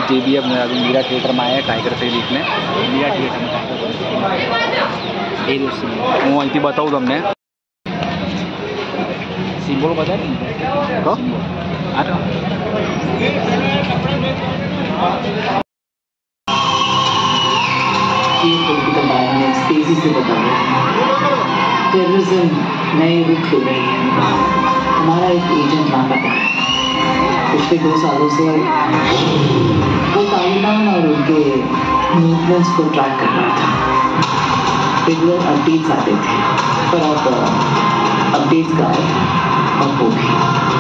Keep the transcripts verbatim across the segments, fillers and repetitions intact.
अभी जे B F अभी Meera theatre में आया है टाइगर थ्री देखने। मीरा थिएटर में टाइगर हूँ अँ बताऊँ तमने सिम्बोल पता है तो तेजी से बता रहे टेररिज्म नए रूप ले रही है। हमारा एक एजेंट लापता है। पिछले दो सालों से वो तालिबान और उनके मूवमेंट्स को ट्रैक कर रहा था। रेगुलर अपडेट्स आते थे पर अब अपडेट्स का अब हो गई।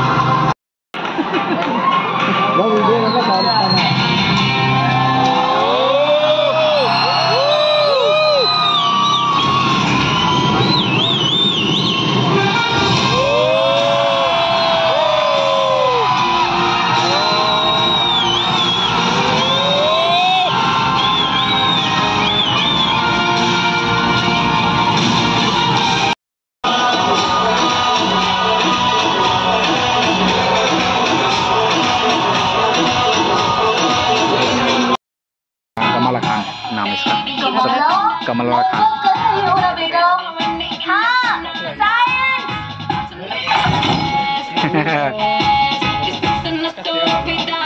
कमला खान नाम इसका, कमला खान। हाँ,